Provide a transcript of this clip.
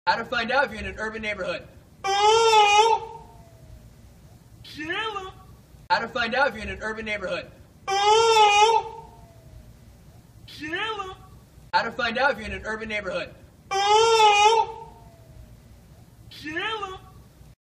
How to find out if you're in an urban neighborhood. Oh! Killer! How to find out if you're in an urban neighborhood. Oh! Killer! How to find out if you're in an urban neighborhood. Oh! Killer!